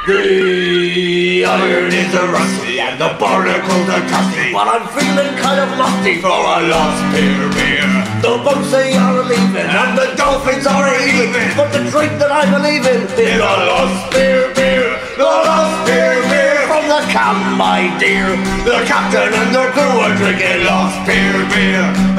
The iron is a rusty and the barnacles are crusty, but I'm feeling kind of lusty for a lost Pier beer. The boats they are leaving and the dolphins are heaving, but the drink that I believe in is a lost Pier beer. The lost Pier beer from the camp, my dear. The captain and the crew are drinking lost Pier beer.